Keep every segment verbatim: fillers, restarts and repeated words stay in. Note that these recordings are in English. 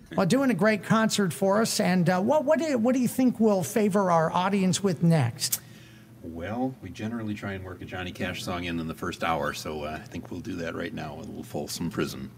Well, doing a great concert for us. And uh, what, what, do you, what do you think will favor our audience with next? Well, we generally try and work a Johnny Cash song in in the first hour, so uh, I think we'll do that right now with a little Folsom Prison.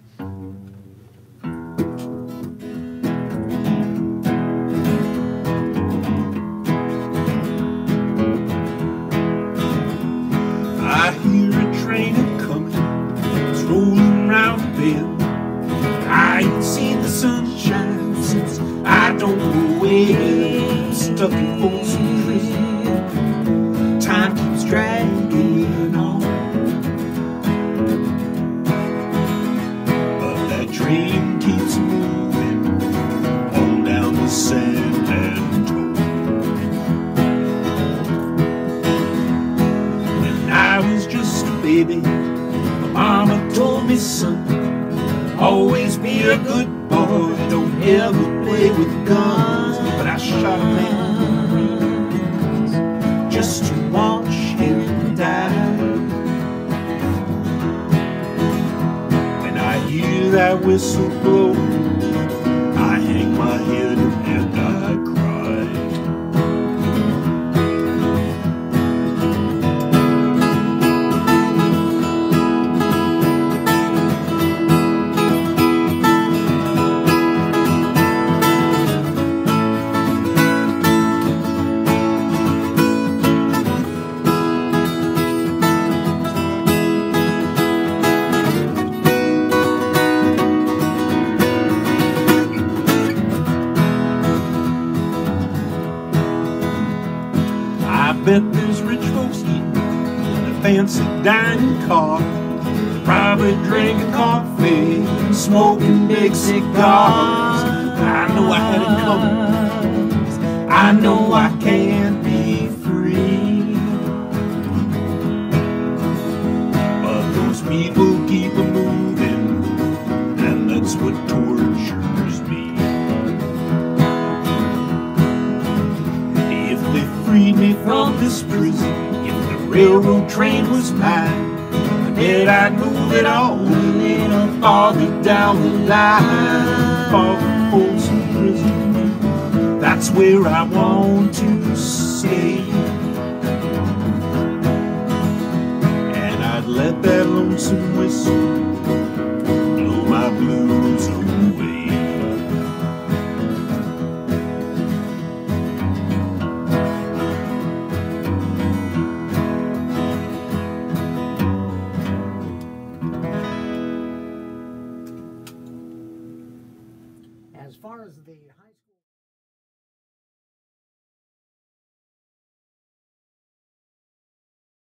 I hear a train a-comin', it's rolling round the bend. I ain't seen the sunshine since I don't know when. Stuck in Folsom Prison, time keeps dragging on. But that train keeps moving on down the San Antonio. When I was just a baby, my mama told me, son, always be a good boy, don't ever play with guns. But I shot a man in the Marines just to watch him die. When I hear that whistle blow, I hang my head and I cry. I bet there's rich folks eating in a fancy dining car, probably drinking coffee and smoking big cigars. I know I had it coming, I know I can't be free, but those people keep a moving, and that's what tortures me. Freed me from this prison, if the railroad train was mine, I bet I'd move it all a little farther down the line. Far from Folsom Prison, that's where I want to stay. And I'd let that lonesome whistle blow my blues away. As far as the high